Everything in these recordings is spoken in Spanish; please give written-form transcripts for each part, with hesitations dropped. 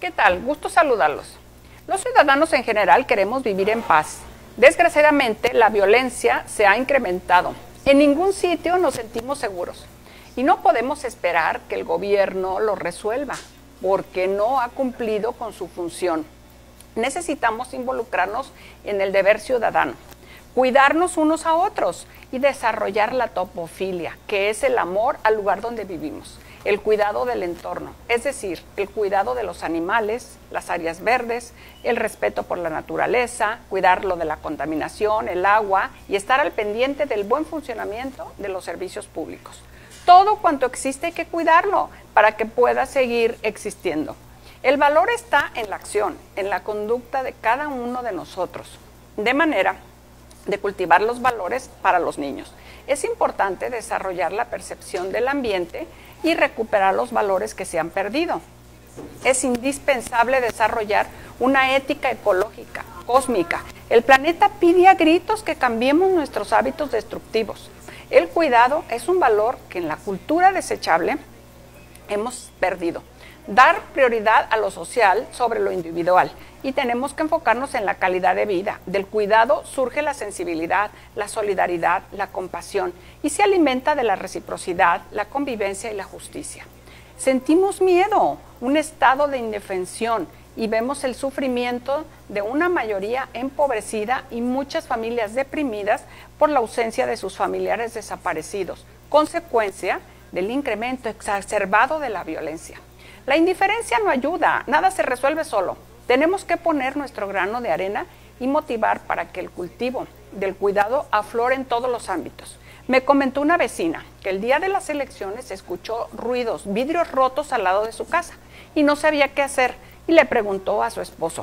¿Qué tal? Gusto saludarlos. Los ciudadanos en general queremos vivir en paz. Desgraciadamente, la violencia se ha incrementado. En ningún sitio nos sentimos seguros y no podemos esperar que el gobierno lo resuelva porque no ha cumplido con su función. Necesitamos involucrarnos en el deber ciudadano, cuidarnos unos a otros y desarrollar la topofilia, que es el amor al lugar donde vivimos, el cuidado del entorno, es decir, el cuidado de los animales, las áreas verdes, el respeto por la naturaleza, cuidar lo de la contaminación, el agua y estar al pendiente del buen funcionamiento de los servicios públicos. Todo cuanto existe hay que cuidarlo para que pueda seguir existiendo. El valor está en la acción, en la conducta de cada uno de nosotros, de manera de cultivar los valores para los niños. Es importante desarrollar la percepción del ambiente y recuperar los valores que se han perdido. Es indispensable desarrollar una ética ecológica, cósmica. El planeta pide a gritos que cambiemos nuestros hábitos destructivos. El cuidado es un valor que en la cultura desechable hemos perdido. Dar prioridad a lo social sobre lo individual y tenemos que enfocarnos en la calidad de vida. Del cuidado surge la sensibilidad, la solidaridad, la compasión y se alimenta de la reciprocidad, la convivencia y la justicia. Sentimos miedo, un estado de indefensión y vemos el sufrimiento de una mayoría empobrecida y muchas familias deprimidas por la ausencia de sus familiares desaparecidos, consecuencia del incremento exacerbado de la violencia. La indiferencia no ayuda, nada se resuelve solo. Tenemos que poner nuestro grano de arena y motivar para que el cultivo del cuidado aflore en todos los ámbitos. Me comentó una vecina que el día de las elecciones escuchó ruidos, vidrios rotos al lado de su casa y no sabía qué hacer y le preguntó a su esposo: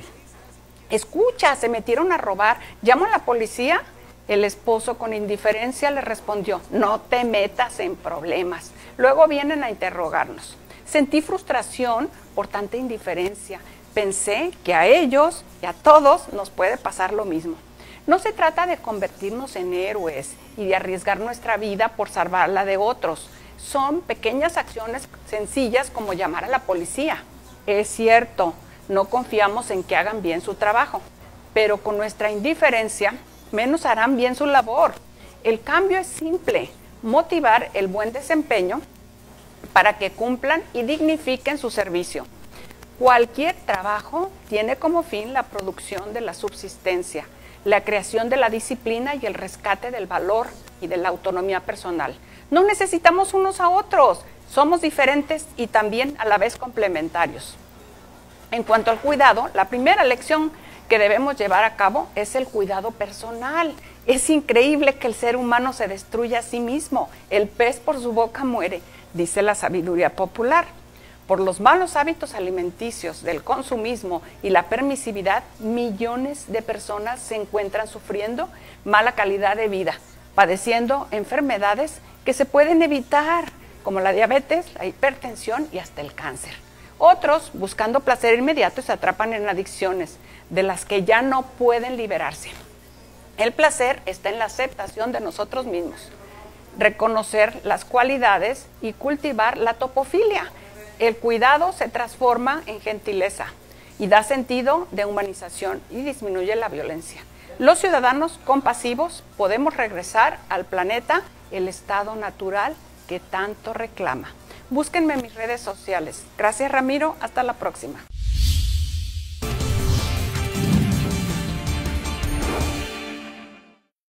escucha, se metieron a robar, ¿llamo a la policía? El esposo con indiferencia le respondió: no te metas en problemas, luego vienen a interrogarnos. Sentí frustración por tanta indiferencia. Pensé que a ellos y a todos nos puede pasar lo mismo. No se trata de convertirnos en héroes y de arriesgar nuestra vida por salvarla de otros. Son pequeñas acciones sencillas como llamar a la policía. Es cierto, no confiamos en que hagan bien su trabajo, pero con nuestra indiferencia menos harán bien su labor. El cambio es simple: motivar el buen desempeño para que cumplan y dignifiquen su servicio. Cualquier trabajo tiene como fin la producción de la subsistencia, la creación de la disciplina y el rescate del valor y de la autonomía personal. No necesitamos unos a otros, somos diferentes y también a la vez complementarios. En cuanto al cuidado, la primera lección que debemos llevar a cabo es el cuidado personal. Es increíble que el ser humano se destruya a sí mismo. El pez por su boca muere, dice la sabiduría popular. Por los malos hábitos alimenticios, del consumismo y la permisividad, millones de personas se encuentran sufriendo mala calidad de vida, padeciendo enfermedades que se pueden evitar, como la diabetes, la hipertensión y hasta el cáncer. Otros, buscando placer inmediato, se atrapan en adicciones de las que ya no pueden liberarse. El placer está en la aceptación de nosotros mismos, reconocer las cualidades y cultivar la topofilia. El cuidado se transforma en gentileza y da sentido de humanización y disminuye la violencia. Los ciudadanos compasivos podemos regresar al planeta el estado natural que tanto reclama. Búsquenme en mis redes sociales. Gracias, Ramiro. Hasta la próxima.